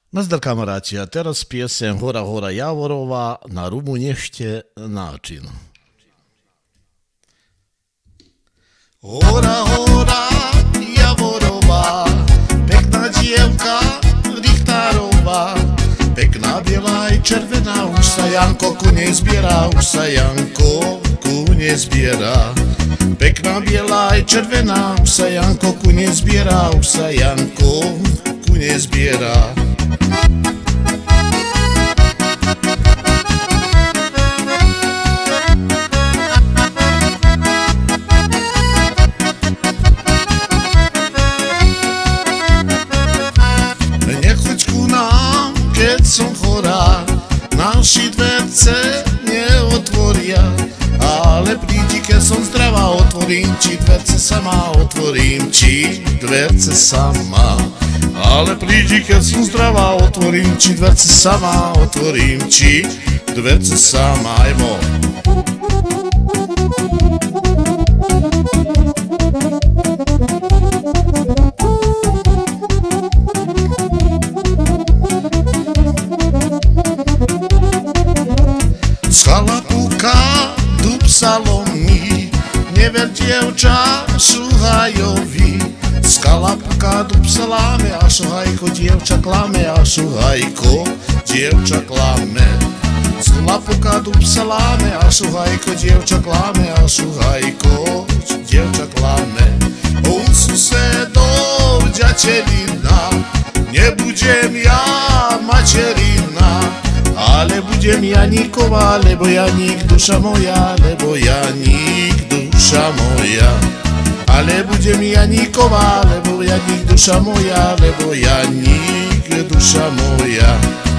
Nazdar kamaráti, a teraz piesem Hora Hora Javorová na Rumu nešte način. Hora Hora Javorová, pekná dievka Richtárová, pekná biela aj červená, už sa Janko ku nej zbiera, už sa Janko ku nej zbiera. Pekná biela aj červená, už sa Janko ku nej zbiera, už sa Janko ku nej zbiera. Nechoď ku nám, keď som chorá, naši dverce neotvoria, ale prídi, keď som zdravá, otvorím ti dverce sama, otvorím ti dverce sama. Ale prídi, keď som zdravá, otvorím ti dverce sama, otvorím ti dverce sama. Ajmo. Schalapuka, dub salomí, never dievča šuhajovi. Skalapuka, dub saláme, a šuhajko dievča klame, a šuhajko dievča klame. Skalapuka, dub saláme, a šuhajko dievča klame, a šuhajko dievča klame. U susedov ďačelina, nebudem ja materina, ale budem Janíková, lebo Janík duša moja, lebo Janík duša moja. Ale budem Janíková, lebo Janík duša moja, lebo Janík duša moja.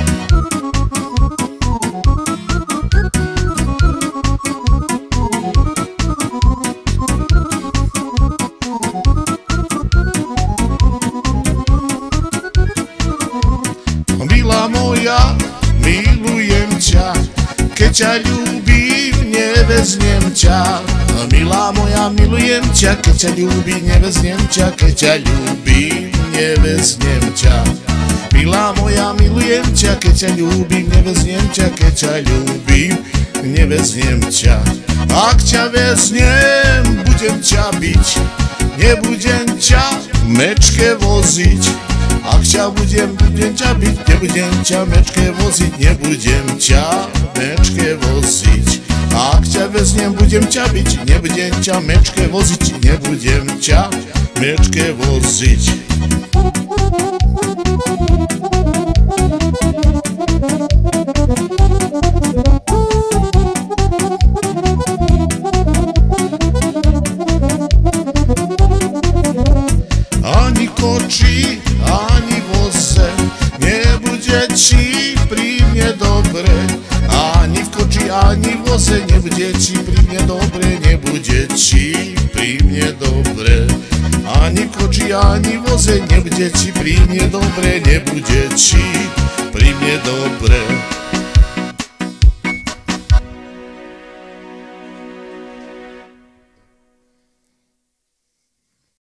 Milá moja, milujem ťa, keď ťa ľúbim, neveznem ťa. Milá moja, milujem ťa, keď ťa ľúbim, neveznem ťa, keď ťa ľúbim, neveznem ťa. Milá moja, milujem ťa, keď ťa ľúbim, neveznem ťa, keď ťa ľúbim, neveznem ťa. Ak ťa veznem, budem ťa biť, nebudem ťa mečke voziť. Ak ťa budem ťa byť, nebudem ťa mečke voziť, nebudem ťa mečke voziť. Ak ťa veznem, budem ťa byť, nebudem ťa mečke voziť, nebudem ťa mečke voziť. Ani koči, ani voze, nebude ti pri mne dobre. Ani v koči, ani v voze, nebude ti pri mne dobre, nebude ti pri mne dobre. Ani v koči, ani v voze, nebude ti pri mne dobre, nebude ti pri mne dobre.